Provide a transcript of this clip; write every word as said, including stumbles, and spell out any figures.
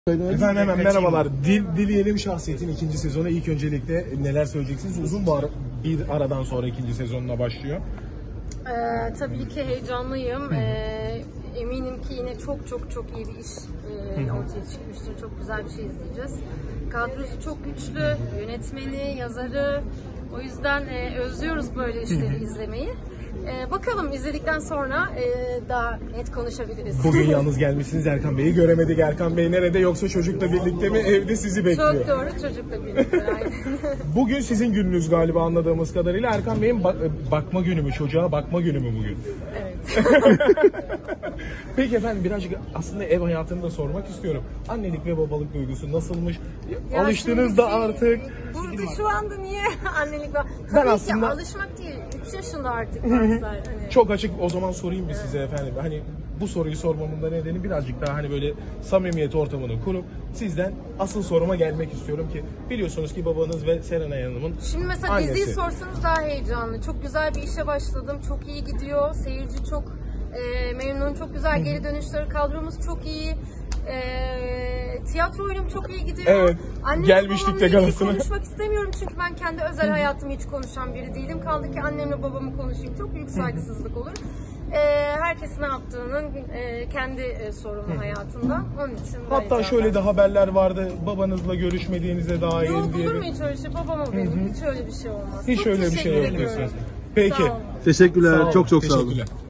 Efendim hemen merhabalar. Dil, Dileyelim Şahsiyet'in ikinci sezonu. İlk öncelikle neler söyleyeceksiniz? Uzun bir, ara, bir aradan sonra ikinci sezonuna başlıyor. Ee, tabii ki heyecanlıyım. Ee, eminim ki yine çok çok çok iyi bir iş e, ortaya çıkmıştır. Çok güzel bir şey izleyeceğiz. Kadrosu çok güçlü, yönetmeni, yazarı. O yüzden e, özlüyoruz böyle işleri izlemeyi. Ee, bakalım izledikten sonra e, daha net konuşabiliriz. Bugün yalnız gelmişsiniz, Erkan Bey'i göremedik. Erkan Bey nerede, yoksa çocukla birlikte mi, evde sizi bekliyor? Çok doğru, çocukla birlikte. Aynen. Bugün sizin gününüz galiba, anladığımız kadarıyla. Erkan Bey'in bak- bakma günü mü, çocuğa bakma günü mü bugün? Evet. Peki efendim, birazcık aslında ev hayatını da sormak istiyorum. Annelik ve babalık duygusu nasılmış? Ya Alıştınız şimdi da şey, artık. Burada şu anda niye annelik var? Ben Tabii aslında- ki alışmak değil. üç yaşında artık Marslar. Hani. Çok açık o zaman sorayım bir size efendim. Hani bu soruyu sormamın da nedeni birazcık daha hani böyle samimiyet ortamını kurup sizden asıl soruma gelmek istiyorum ki biliyorsunuz ki babanız ve Serenay Hanım'ın Şimdi mesela annesi. diziyi sorsanız daha heyecanlı. Çok güzel bir işe başladım. Çok iyi gidiyor. Seyirci çok e, memnun. Çok güzel geri dönüşleri. Kadromuz çok iyi. E, tiyatro oyunum çok iyi gidiyor. Evet. Annemle Gelmiştik babamla de ilgili galasına. konuşmak istemiyorum çünkü ben kendi özel hayatımı hiç konuşan biri değilim. Kaldı ki annemle babamı konuşayım. Çok büyük saygısızlık olur. E, herkes ne yaptığının e, kendi e, sorumlu hayatında. Onun için Hatta böyle şöyle de cevap haberler vardı, babanızla görüşmediğinize dair Yok diye. olur mu hiç öyle şey? Babam o benim. Hiç öyle bir şey olmaz. Hiç Çok öyle bir şey teşekkür yok ediyorum. diyorsunuz. Peki. Sağ olun. Teşekkürler. Sağ olun, Çok çok sağ olun. teşekkürler.